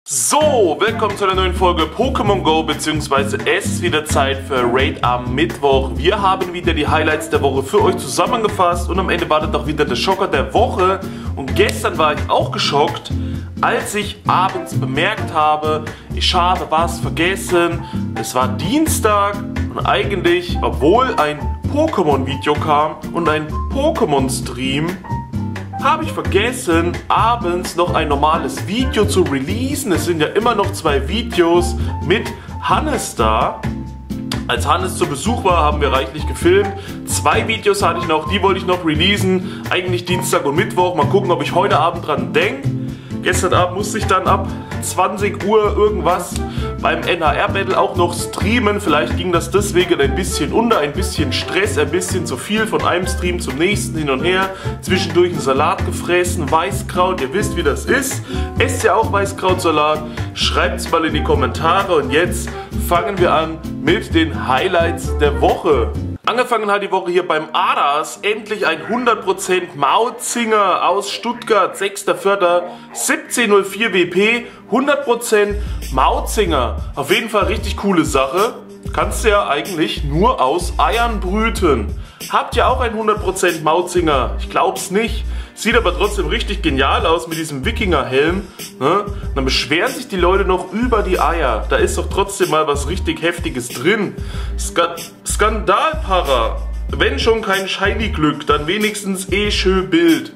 So, willkommen zu einer neuen Folge Pokémon Go, beziehungsweise es ist wieder Zeit für Raid am Mittwoch. Wir haben wieder die Highlights der Woche für euch zusammengefasst und am Ende wartet auch wieder der Schocker der Woche. Und gestern war ich auch geschockt, als ich abends bemerkt habe, ich habe was vergessen. Es war Dienstag und eigentlich, obwohl ein Pokémon-Video kam und ein Pokémon-Stream, habe ich vergessen, abends noch ein normales Video zu releasen. Es sind ja immer noch 2 Videos mit Hannes da. Als Hannes zu Besuch war, haben wir reichlich gefilmt. 2 Videos hatte ich noch, die wollte ich noch releasen. Eigentlich Dienstag und Mittwoch. Mal gucken, ob ich heute Abend dran denke. Gestern Abend musste ich dann ab 20 Uhr irgendwas beim NHR-Battle auch noch streamen. Vielleicht ging das deswegen ein bisschen unter, ein bisschen Stress, ein bisschen zu viel von einem Stream zum nächsten hin und her. Zwischendurch einen Salat gefressen, Weißkraut, ihr wisst wie das ist. Esst ihr auch Weißkrautsalat? Schreibt es mal in die Kommentare und jetzt fangen wir an mit den Highlights der Woche. Angefangen hat die Woche hier beim Aras, endlich ein 100% Mautzinger aus Stuttgart, 6.4., 1704 WP, 100% Mautzinger. Auf jeden Fall richtig coole Sache, kannst du ja eigentlich nur aus Eiern brüten. Habt ihr auch einen 100% Mautzinger? Ich glaub's nicht. Sieht aber trotzdem richtig genial aus mit diesem Wikingerhelm. Ne? Dann beschweren sich die Leute noch über die Eier. Da ist doch trotzdem mal was richtig Heftiges drin. Skandalpara. Wenn schon kein Shiny-Glück, dann wenigstens Bild.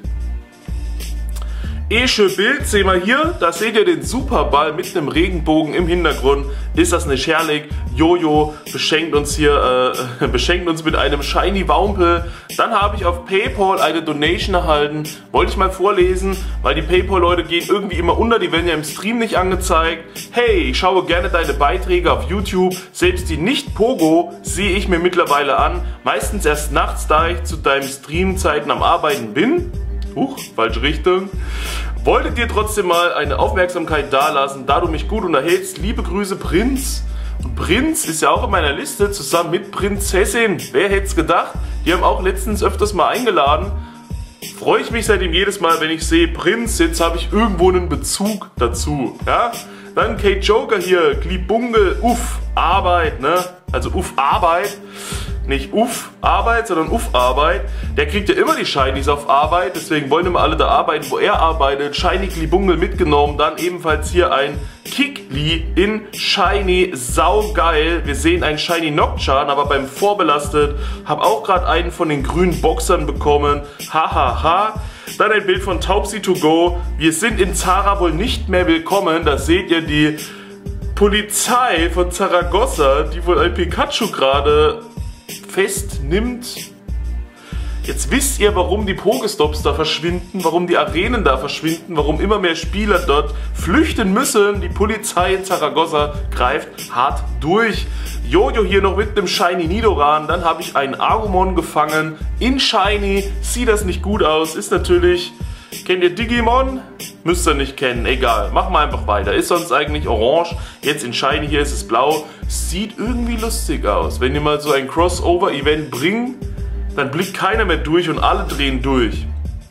Bild sehen wir hier, da seht ihr den Superball mit einem Regenbogen im Hintergrund. Ist das nicht herrlich? Jojo beschenkt uns hier, beschenkt uns mit einem Shiny Wampel. Dann habe ich auf PayPal eine Donation erhalten. Wollte ich mal vorlesen, weil die PayPal-Leute gehen irgendwie immer unter, die werden ja im Stream nicht angezeigt. Hey, ich schaue gerne deine Beiträge auf YouTube. Selbst die Nicht-Pogo sehe ich mir mittlerweile an. Meistens erst nachts, da ich zu deinen Streamzeiten am Arbeiten bin. Falsche Richtung. Wollte dir trotzdem mal eine Aufmerksamkeit dalassen, da du mich gut unterhältst. Liebe Grüße, Prinz. Und Prinz ist ja auch in meiner Liste, zusammen mit Prinzessin. Wer hätte es gedacht? Die haben auch letztens öfters mal eingeladen. Freue ich mich seitdem jedes Mal, wenn ich sehe, Prinz, jetzt habe ich irgendwo einen Bezug dazu. Ja? Dann Kate Joker hier, Glibungel, Arbeit, ne? Also Arbeit. Nicht Arbeit, sondern Arbeit. Der kriegt ja immer die Shinies auf Arbeit, deswegen wollen immer alle da arbeiten, wo er arbeitet. Shiny Glibungel mitgenommen, dann ebenfalls hier ein Kikli in Shiny, saugeil. Wir sehen ein Shiny Nocturne, aber beim Vorbelastet. Hab auch gerade einen von den grünen Boxern bekommen. Hahaha. Dann ein Bild von Taubsi2Go. Wir sind in Zara wohl nicht mehr willkommen. Da seht ihr die Polizei von Zaragoza, die wohl ein Pikachu gerade festnimmt. Jetzt wisst ihr, warum die Pokestops da verschwinden, warum die Arenen da verschwinden, warum immer mehr Spieler dort flüchten müssen. Die Polizei in Zaragoza greift hart durch. Jojo hier noch mit einem Shiny Nidoran. Dann habe ich einen Agumon gefangen in Shiny. Sieht das nicht gut aus. Ist natürlich... Kennt ihr Digimon? Müsst ihr nicht kennen, egal. Machen wir einfach weiter. Ist sonst eigentlich orange. Jetzt in Shiny hier ist es blau. Sieht irgendwie lustig aus. Wenn ihr mal so ein Crossover-Event bringt, dann blickt keiner mehr durch und alle drehen durch.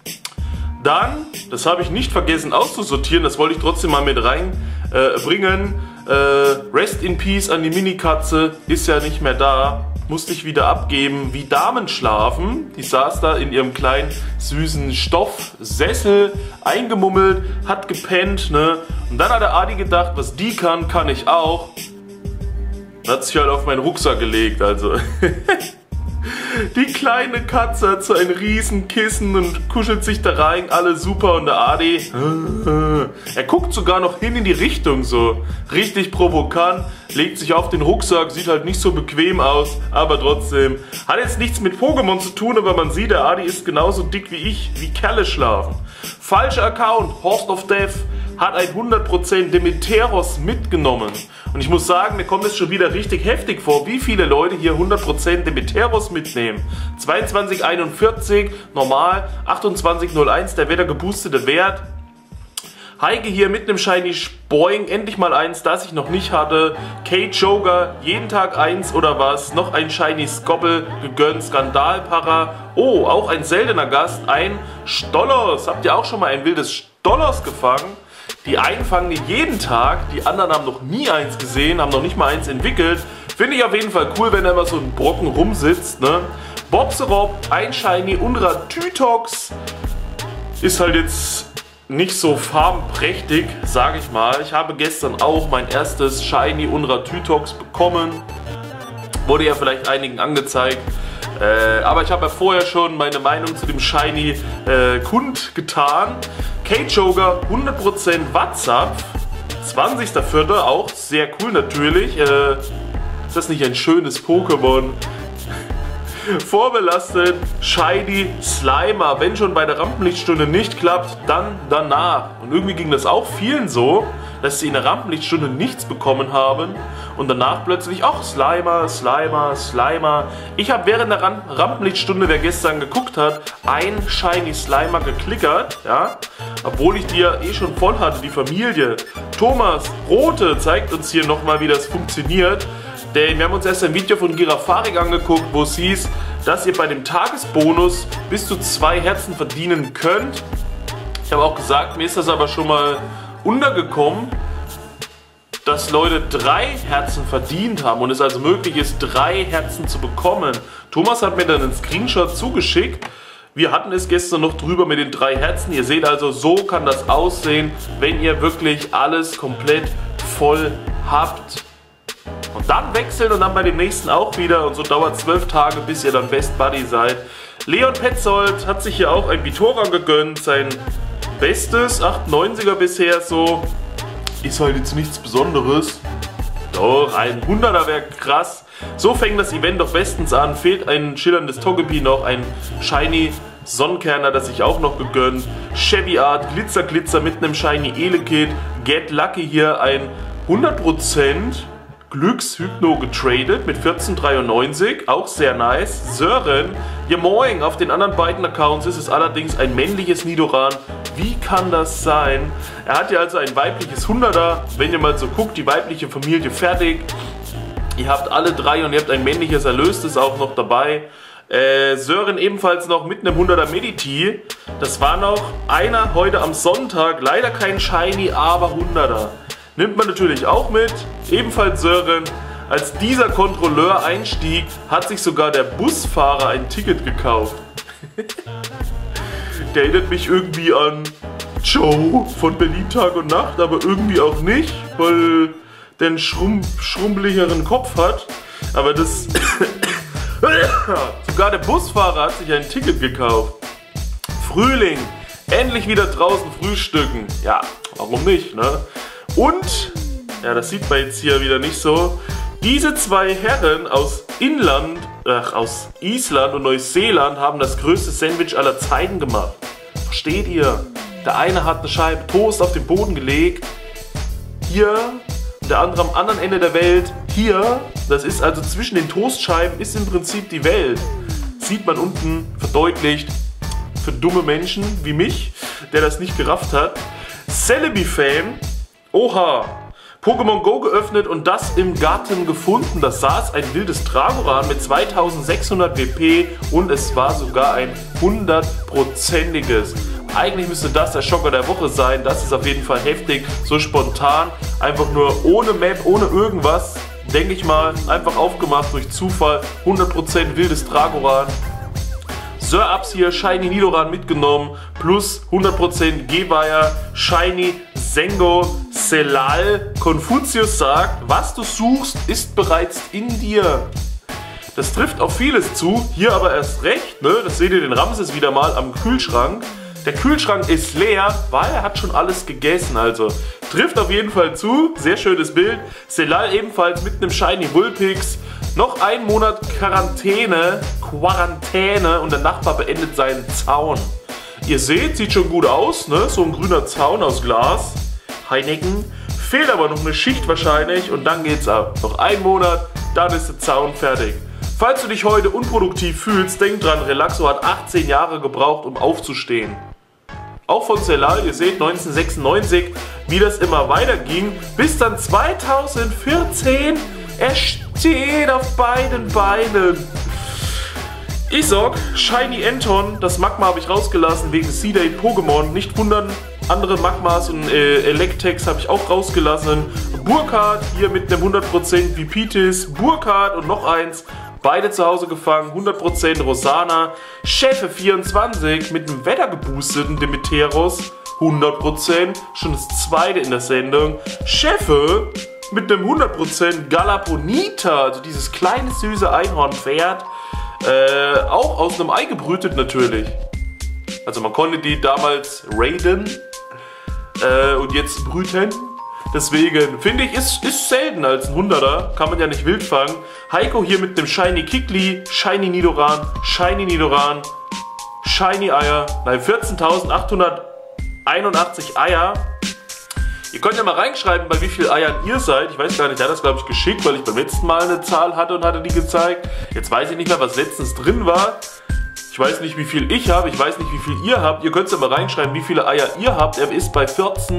Dann, das habe ich nicht vergessen auszusortieren, das wollte ich trotzdem mal mit reinbringen. Rest in Peace an die Minikatze, ist ja nicht mehr da. Musste ich wieder abgeben, wie Damen schlafen. Die saß da in ihrem kleinen, süßen Stoffsessel, eingemummelt, hat gepennt, ne? Und dann hat der Adi gedacht, was die kann, kann ich auch. Hat sich halt auf meinen Rucksack gelegt, also. Die kleine Katze hat so ein riesen Kissen und kuschelt sich da rein, alle super und der Adi, er guckt sogar noch hin in die Richtung so, richtig provokant, legt sich auf den Rucksack, sieht halt nicht so bequem aus, aber trotzdem, hat jetzt nichts mit Pokémon zu tun, aber man sieht, der Adi ist genauso dick wie ich, wie Kerle schlafen. Falscher Account, Horst of Death, hat ein 100% Demeteros mitgenommen. Und ich muss sagen, mir kommt es schon wieder richtig heftig vor, wie viele Leute hier 100% Demeteros mitnehmen. 2241, normal, 2801, der wird der geboostete Wert. Heike hier mit einem Shiny Boing, endlich mal eins, das ich noch nicht hatte. Kate Joker, jeden Tag eins oder was. Noch ein Shiny Skobble gegönnt, Skandalpara. Oh, auch ein seltener Gast, ein Stollos. Habt ihr auch schon mal ein wildes Stollos gefangen? Die einen fangen die jeden Tag, die anderen haben noch nie eins gesehen, haben noch nicht mal eins entwickelt. Finde ich auf jeden Fall cool, wenn da immer so ein Brocken rumsitzt, ne? Bobserob, ein Shiny, Unratütox. Ist halt jetzt nicht so farbenprächtig, sage ich mal. Ich habe gestern auch mein erstes Shiny Unratütox bekommen. Wurde ja vielleicht einigen angezeigt. Aber ich habe ja vorher schon meine Meinung zu dem Shiny kundgetan. K-Joker, 100% Watzapf. 20.04. auch sehr cool natürlich. Ist das nicht ein schönes Pokémon? Vorbelastet, Shiny, Slimer. Wenn schon bei der Rampenlichtstunde nicht klappt, dann danach. Und irgendwie ging das auch vielen so, dass sie in der Rampenlichtstunde nichts bekommen haben und danach plötzlich, ach, Slimer, Slimer, Slimer. Ich habe während der Rampenlichtstunde, wer gestern geguckt hat, ein Shiny Slimer geklickert, ja, obwohl ich die ja eh schon voll hatte, die Familie. Thomas Rote zeigt uns hier nochmal, wie das funktioniert. Denn wir haben uns erst ein Video von Girafarik angeguckt, wo es hieß, dass ihr bei dem Tagesbonus bis zu 2 Herzen verdienen könnt. Ich habe auch gesagt, mir ist das aber schon mal untergekommen, dass Leute 3 Herzen verdient haben und es also möglich ist, 3 Herzen zu bekommen. Thomas hat mir dann einen Screenshot zugeschickt. Wir hatten es gestern noch drüber mit den 3 Herzen. Ihr seht also, so kann das aussehen, wenn ihr wirklich alles komplett voll habt. Und dann wechseln und dann bei dem nächsten auch wieder. Und so dauert 12 Tage, bis ihr dann Best Buddy seid. Leon Petzold hat sich hier auch ein Vitora gegönnt. Sein bestes 98er bisher so. Ist halt jetzt nichts Besonderes. Doch, ein 100er wäre krass. So fängt das Event doch bestens an. Fehlt ein schillerndes Togepi noch. Ein Shiny Sonnenkerner, das ich auch noch gegönnt. Chevy Art, Glitzer Glitzer mit einem Shiny Elekid. Get Lucky hier ein 100% Glückshypno getradet mit 14,93, auch sehr nice. Sören, ja moin, auf den anderen beiden Accounts ist es allerdings ein männliches Nidoran. Wie kann das sein? Er hat ja also ein weibliches 100er, wenn ihr mal so guckt, die weibliche Familie fertig. Ihr habt alle 3 und ihr habt ein männliches Erlöstes auch noch dabei. Sören ebenfalls noch mit einem 100er Mediti. Das war noch einer heute am Sonntag, leider kein Shiny, aber 100er. Nimmt man natürlich auch mit, ebenfalls Sören. Als dieser Kontrolleur einstieg, hat sich sogar der Busfahrer ein Ticket gekauft. Der erinnert mich irgendwie an Joe von Berlin Tag und Nacht, aber irgendwie auch nicht, weil der einen schrumpeligen Kopf hat. Aber das... Sogar der Busfahrer hat sich ein Ticket gekauft. Frühling, endlich wieder draußen frühstücken. Ja, warum nicht, ne? Und, ja, das sieht man jetzt hier wieder nicht so, diese 2 Herren aus aus Island und Neuseeland haben das größte Sandwich aller Zeiten gemacht. Versteht ihr? Der eine hat eine Scheibe Toast auf den Boden gelegt, hier, und der andere am anderen Ende der Welt, hier. Das ist also zwischen den Toastscheiben ist im Prinzip die Welt. Sieht man unten verdeutlicht für dumme Menschen wie mich, der das nicht gerafft hat. Celebi-Fan. Oha, Pokémon Go geöffnet und das im Garten gefunden. Das saß ein wildes Dragoran mit 2600 WP und es war sogar ein 100%iges. Eigentlich müsste das der Schocker der Woche sein. Das ist auf jeden Fall heftig, so spontan, einfach nur ohne Map, ohne irgendwas, denke ich mal, einfach aufgemacht durch Zufall. 100% wildes Dragoran. Sir Ups hier, Shiny Nidoran mitgenommen, plus 100% Geweiher, Shiny Sengo, Selal. Konfuzius sagt, was du suchst, ist bereits in dir. Das trifft auf vieles zu, hier aber erst recht, ne? Das seht ihr den Ramses wieder mal am Kühlschrank. Der Kühlschrank ist leer, weil er hat schon alles gegessen, also trifft auf jeden Fall zu. Sehr schönes Bild. Selal ebenfalls mit einem Shiny Vulpix. Noch ein Monat Quarantäne und der Nachbar beendet seinen Zaun. Ihr seht, sieht schon gut aus, ne? So ein grüner Zaun aus Glas. Heineken. Fehlt aber noch eine Schicht wahrscheinlich und dann geht's ab. Noch ein Monat, dann ist der Zaun fertig. Falls du dich heute unproduktiv fühlst, denk dran, Relaxo hat 18 Jahre gebraucht, um aufzustehen. Auch von Selal, ihr seht 1996, wie das immer weiterging, bis dann 2014, er steht auf beiden Beinen. Ich sag, Shiny Anton, das Magma habe ich rausgelassen wegen C-Date Pokémon, nicht wundern, Andere Magmas und Electex habe ich auch rausgelassen. Burkhardt hier mit einem 100% Vipitis. Burkhardt und noch eins. Beide zu Hause gefangen, 100% Rosana. Chefe 24 mit einem wettergeboosteten Demeteros, 100%. Schon das zweite in der Sendung. Chefe mit einem 100% Galaponita, also dieses kleine süße Einhornpferd. Auch aus einem Ei gebrütet natürlich. Also man konnte die damals raiden und jetzt brüten. Deswegen finde ich, ist selten als ein 100er. Kann man ja nicht wild fangen. Heiko hier mit dem Shiny Kikli, Shiny Nidoran, Shiny Eier. Nein, 14.881 Eier. Ihr könnt ja mal reinschreiben, bei wie vielen Eiern ihr seid. Ich weiß gar nicht, der hat das glaube ich geschickt, weil ich beim letzten Mal eine Zahl hatte und hatte die gezeigt. Jetzt weiß ich nicht mehr, was letztens drin war. Ich weiß nicht, wie viel ich habe, ich weiß nicht, wie viel ihr habt. Ihr könnt ja mal reinschreiben, wie viele Eier ihr habt. Er ist bei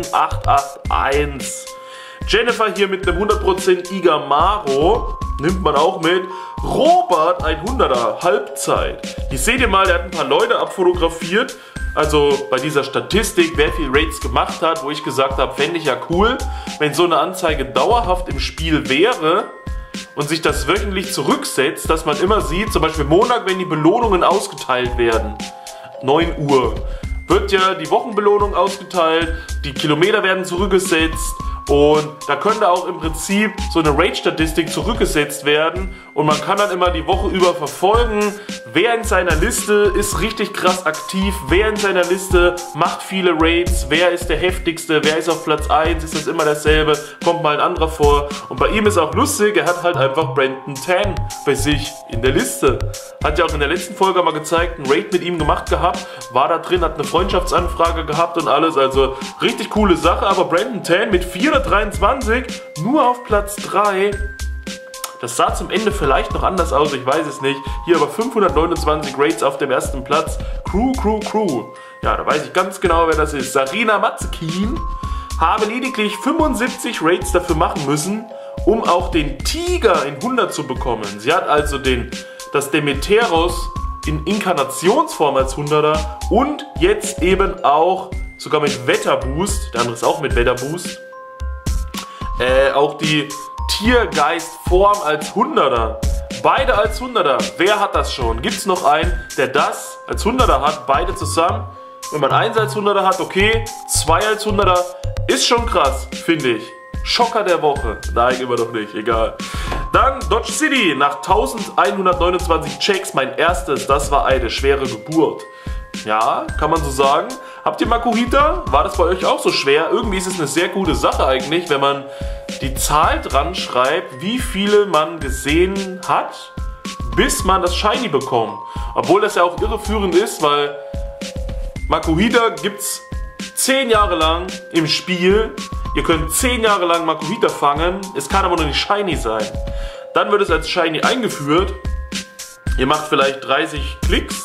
14.881. Jennifer hier mit einem 100% Igamaro. Nimmt man auch mit. Robert, 100er, Halbzeit. Hier seht ihr mal, der hat ein paar Leute abfotografiert. Also bei dieser Statistik, wer viel Raids gemacht hat, wo ich gesagt habe, fände ich ja cool, wenn so eine Anzeige dauerhaft im Spiel wäre. Und sich das wöchentlich zurücksetzt, dass man immer sieht, zum Beispiel Montag, wenn die Belohnungen ausgeteilt werden, 9 Uhr, wird ja die Wochenbelohnung ausgeteilt, die Kilometer werden zurückgesetzt und da könnte auch im Prinzip so eine Raid-Statistik zurückgesetzt werden und man kann dann immer die Woche über verfolgen, wer in seiner Liste ist richtig krass aktiv, wer in seiner Liste macht viele Raids, wer ist der heftigste, wer ist auf Platz 1, ist das immer dasselbe, kommt mal ein anderer vor. Und bei ihm ist auch lustig, er hat halt einfach Brandon Tan bei sich in der Liste. Hat ja auch in der letzten Folge mal gezeigt, einen Raid mit ihm gemacht gehabt, war da drin, hat eine Freundschaftsanfrage gehabt und alles, also richtig coole Sache, aber Brandon Tan mit 423 nur auf Platz 3. Das sah zum Ende vielleicht noch anders aus, ich weiß es nicht. Hier aber 529 Raids auf dem ersten Platz. Crew. Ja, da weiß ich ganz genau, wer das ist. Sarina Matzkin habe lediglich 75 Raids dafür machen müssen, um auch den Tiger in 100 zu bekommen. Sie hat also das Demeteros in Inkarnationsform als 100er und jetzt eben auch sogar mit Wetterboost, der andere ist auch mit Wetterboost, auch die Tiergeistform als 100er. Beide als 100er. Wer hat das schon? Gibt es noch einen, der das als 100er hat? Beide zusammen. Wenn man 1 als 100er hat, okay. 2 als 100er ist schon krass, finde ich. Schocker der Woche. Nein, immer noch nicht. Egal. Dann Dodge City. Nach 1129 Checks mein erstes. Das war eine schwere Geburt. Ja, kann man so sagen. Habt ihr Makuhita? War das bei euch auch so schwer? Irgendwie ist es eine sehr gute Sache eigentlich, wenn man die Zahl dran schreibt, wie viele man gesehen hat, bis man das Shiny bekommt. Obwohl das ja auch irreführend ist, weil Makuhita gibt es 10 Jahre lang im Spiel. Ihr könnt 10 Jahre lang Makuhita fangen, es kann aber nur nicht Shiny sein. Dann wird es als Shiny eingeführt. Ihr macht vielleicht 30 Klicks.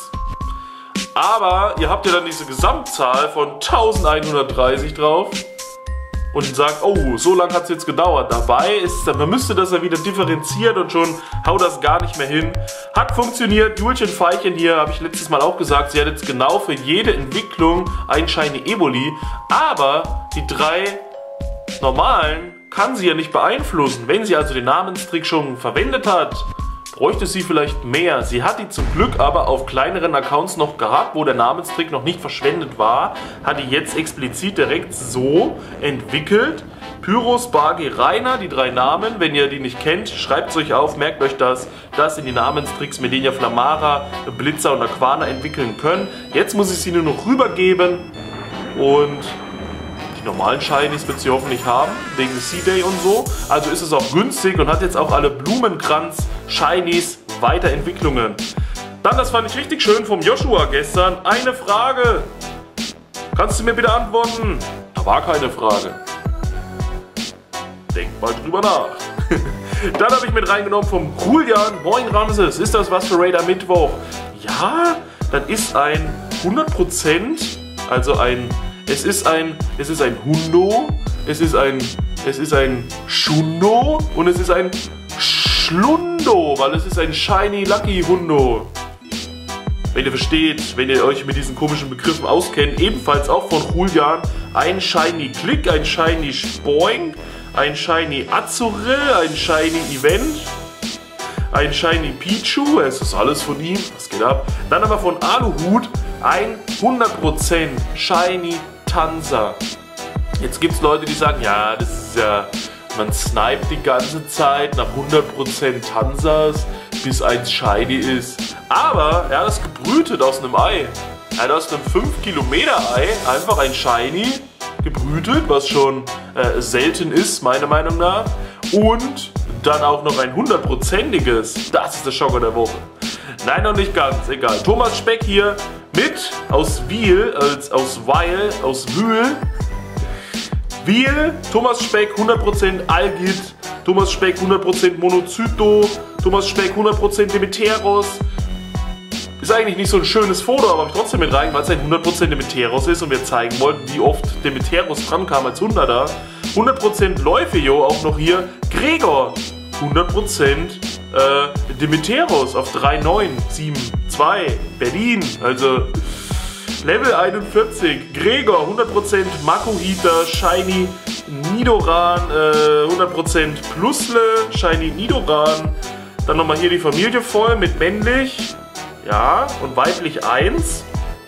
Aber ihr habt ja dann diese Gesamtzahl von 1130 drauf und sagt, oh, so lange hat es jetzt gedauert. Dabei ist es, man müsste das ja wieder differenzieren und schon haut das gar nicht mehr hin. Hat funktioniert. Julchen Veilchen hier, habe ich letztes Mal auch gesagt, sie hat jetzt genau für jede Entwicklung ein Shiny Evoli. Aber die 3 normalen kann sie ja nicht beeinflussen. Wenn sie also den Namenstrick schon verwendet hat, bräuchte sie vielleicht mehr. Sie hat die zum Glück aber auf kleineren Accounts noch gehabt, wo der Namenstrick noch nicht verschwendet war. Hat die jetzt explizit direkt so entwickelt. Pyros, Bargi, Rainer, die 3 Namen. Wenn ihr die nicht kennt, schreibt es euch auf, merkt euch das. Das sind die Namenstricks, mit denen ihr Flamara, Blitzer und Aquana entwickeln könnt. Jetzt muss ich sie nur noch rübergeben und die normalen Shinies wird sie hoffentlich haben, wegen C-Day und so. Also ist es auch günstig und hat jetzt auch alle Blumenkranz-Shinies Weiterentwicklungen. Dann, das fand ich richtig schön vom Joshua gestern, eine Frage. Kannst du mir bitte antworten? Da war keine Frage. Denk mal drüber nach. Dann habe ich mit reingenommen vom Julian. Moin Ramses, ist das was für Raider Mittwoch? Ja, das ist ein 100%, also es ist ein Hundo, es ist ein Schundo und es ist ein Schlundo, weil es ist ein Shiny Lucky Hundo. Wenn ihr versteht, wenn ihr euch mit diesen komischen Begriffen auskennt, ebenfalls auch von Julian, ein Shiny Click, ein Shiny Spoink, ein Shiny Azurill, ein Shiny Event, ein Shiny Pichu, es ist alles von ihm, was geht ab. Dann aber von Aluhut ein 100% Shiny Tanzer. Jetzt gibt es Leute, die sagen, ja, das ist ja, man sniped die ganze Zeit nach 100% Tanzers, bis eins Shiny ist. Aber er hat das gebrütet aus einem Ei. Er hat aus einem 5 Kilometer Ei einfach ein Shiny gebrütet, was schon selten ist, meiner Meinung nach. Und dann auch noch ein 100%iges. Das ist der Schocker der Woche. Nein, noch nicht ganz, egal. Thomas Speck hier mit aus Wiel, aus Wühl. Wiel, Thomas Speck 100% Algid, Thomas Speck 100% Monocyto, Thomas Speck 100% Demeteros. Ist eigentlich nicht so ein schönes Foto, aber habe ich trotzdem mit rein, weil es ein 100% Demeteros ist und wir zeigen wollten, wie oft Demeteros dran kam als 100er. 100% Leufeo auch noch hier. Gregor 100% Demeteros auf 3,972 Berlin, also Level 41. Gregor 100% Makuhita, Shiny Nidoran, 100% Plusle, Shiny Nidoran. Dann nochmal hier die Familie voll mit männlich, ja, und weiblich 1.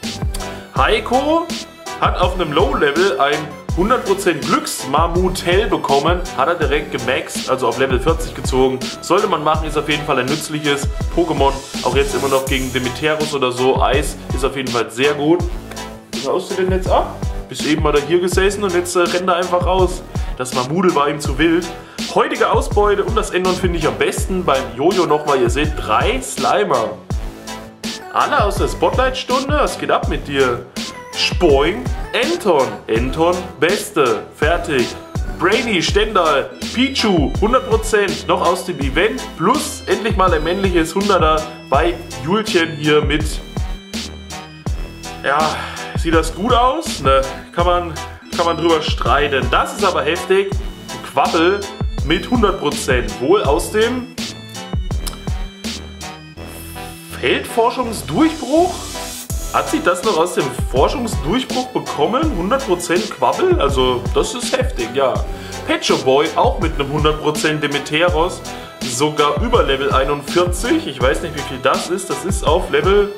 Heiko hat auf einem Low-Level ein 100% Glücksmammut-Hell bekommen, hat er direkt gemaxt, also auf Level 40 gezogen. Sollte man machen, ist auf jeden Fall ein nützliches Pokémon, auch jetzt immer noch gegen Demeteros oder so. Eis ist auf jeden Fall sehr gut. Was haust du denn jetzt ab? Bist eben mal da hier gesessen und jetzt rennt er einfach raus. Das Mammudel war ihm zu wild. Heutige Ausbeute und das Endon finde ich am besten beim Jojo nochmal. Ihr seht 3 Slimer. Alle aus der Spotlight-Stunde, was geht ab mit dir? Spoing, Enton, Enton, Beste, fertig. Brainy, Stendal, Pichu, 100% noch aus dem Event, plus endlich mal ein männliches 100er bei Julchen hier mit. Ja, sieht das gut aus? Ne, kann man drüber streiten. Das ist aber heftig. Quabbel mit 100%, wohl aus dem Feldforschungsdurchbruch? Hat sie das noch aus dem Forschungsdurchbruch bekommen? 100% Quabbel? Also das ist heftig, ja. Pet Shop Boy auch mit einem 100% Demeteros. Sogar über Level 41. Ich weiß nicht, wie viel das ist. Das ist auf Level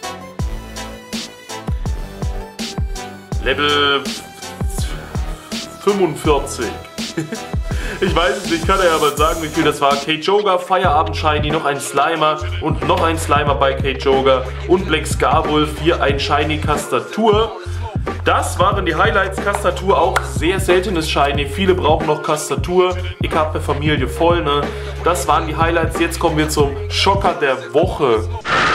45. Ich weiß es nicht, kann er ja mal sagen, wie viel das war. K-Joga, Feierabend Shiny, noch ein Slimer und noch ein Slimer bei K-Joga und Black Scarwolf, hier ein Shiny Kastatur. Das waren die Highlights. Kastatur auch sehr seltenes Shiny. Viele brauchen noch Kastatur. Ich habe eine Familie voll, ne? Das waren die Highlights. Jetzt kommen wir zum Schocker der Woche.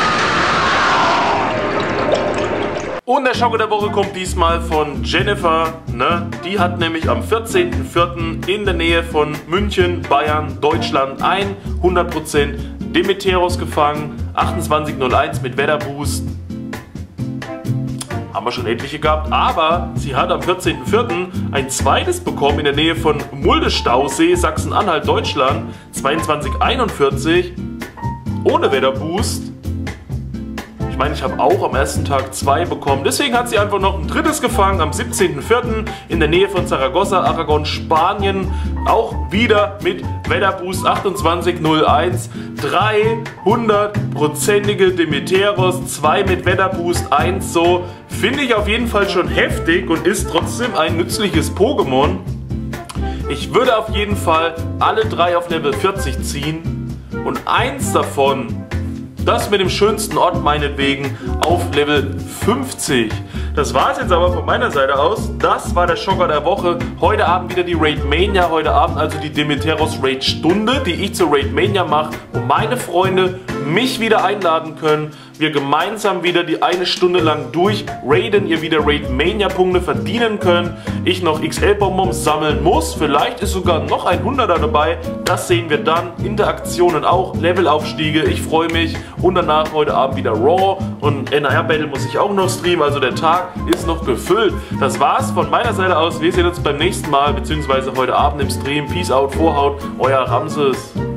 Und der Schocker der Woche kommt diesmal von Jennifer, ne? Die hat nämlich am 14.04. in der Nähe von München, Bayern, Deutschland ein 100% Demeteros gefangen, 2801 mit Wetterboost. Haben wir schon etliche gehabt, aber sie hat am 14.04. ein zweites bekommen in der Nähe von Mulde-Stausee, Sachsen-Anhalt, Deutschland, 2241 ohne Wetterboost. Ich meine, ich habe auch am ersten Tag 2 bekommen. Deswegen hat sie einfach noch ein drittes gefangen am 17.04. in der Nähe von Zaragoza, Aragon, Spanien. Auch wieder mit Wetterboost 2801. 300%ige Demeteros, 2 mit Wetterboost, 1 so. Finde ich auf jeden Fall schon heftig und ist trotzdem ein nützliches Pokémon. Ich würde auf jeden Fall alle 3 auf Level 40 ziehen und eins davon, das mit dem schönsten Ort meinetwegen, auf Level 50. Das war es jetzt aber von meiner Seite aus. Das war der Schocker der Woche. Heute Abend wieder die Raid Mania. Heute Abend also die Demeteros Raid Stunde, die ich zur Raid Mania mache, wo meine Freunde mich wieder einladen können. Wir gemeinsam wieder die eine Stunde lang durch raiden, ihr wieder Raid Mania Punkte verdienen könnt. Ich noch XL Bonbons sammeln muss. Vielleicht ist sogar noch ein 100er dabei. Das sehen wir dann. Interaktionen auch, Levelaufstiege. Ich freue mich. Und danach heute Abend wieder Raw. Und NR Battle muss ich auch noch streamen. Also der Tag ist noch gefüllt. Das war's von meiner Seite aus. Wir sehen uns beim nächsten Mal, beziehungsweise heute Abend im Stream. Peace out, Vorhaut, euer Ramses.